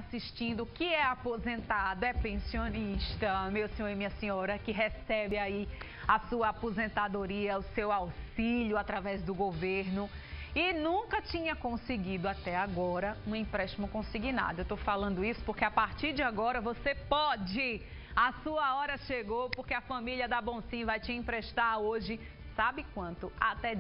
assistindo, que é aposentado, é pensionista, meu senhor e minha senhora, que recebe aí a sua aposentadoria, o seu auxílio através do governo e nunca tinha conseguido até agora um empréstimo consignado. Eu estou falando isso porque a partir de agora você pode. A sua hora chegou, porque a família da Bonsim vai te emprestar hoje, sabe quanto? Até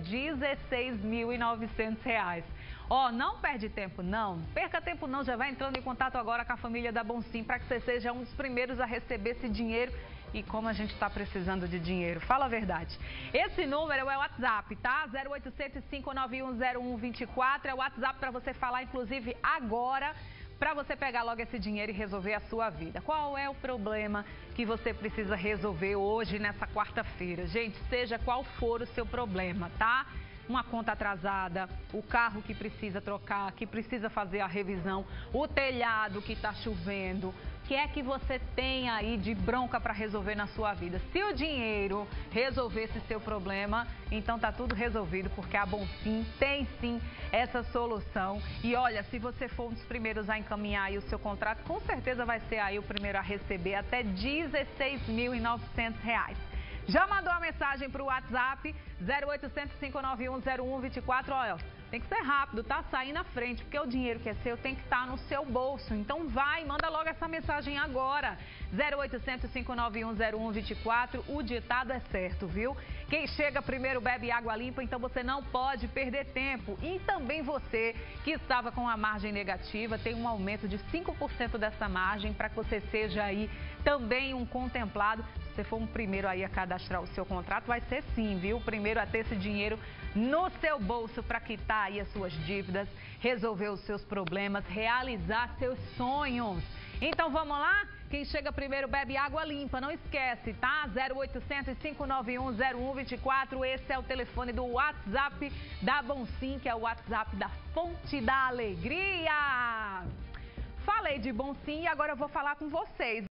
R$16.900. Ó, não perde tempo não, perca tempo não, já vai entrando em contato agora com a família da Bonsim para que você seja um dos primeiros a receber esse dinheiro. E como a gente está precisando de dinheiro, fala a verdade. Esse número é o WhatsApp, tá? 0800 591 0124, é o WhatsApp para você falar, inclusive, agora, para você pegar logo esse dinheiro e resolver a sua vida. Qual é o problema que você precisa resolver hoje, nessa quarta-feira? Gente, seja qual for o seu problema, tá? Uma conta atrasada, o carro que precisa trocar, que precisa fazer a revisão, o telhado que está chovendo. O que é que você tem aí de bronca para resolver na sua vida? Se o dinheiro resolver esse seu problema, então tá tudo resolvido, porque a Bonsim tem sim essa solução. E olha, se você for um dos primeiros a encaminhar aí o seu contrato, com certeza vai ser aí o primeiro a receber até R$16.900. Já mandou a mensagem para o WhatsApp 0800 591 0124, olha, tem que ser rápido, tá? Sair na frente, porque o dinheiro que é seu tem que estar no seu bolso. Então vai, manda logo essa mensagem agora. 0800 591 0124, o ditado é certo, viu? Quem chega primeiro bebe água limpa, então você não pode perder tempo. E também você que estava com a margem negativa, tem um aumento de 5% dessa margem para que você seja aí também um contemplado. Se você for um primeiro aí a cadastrar o seu contrato, vai ser sim, viu? O primeiro a ter esse dinheiro no seu bolso para quitar aí as suas dívidas, resolver os seus problemas, realizar seus sonhos. Então vamos lá? Quem chega primeiro bebe água limpa, não esquece, tá? 0800 591 0124, esse é o telefone do WhatsApp da Bonsim, que é o WhatsApp da Fonte da Alegria. Falei de Bonsim e agora eu vou falar com vocês.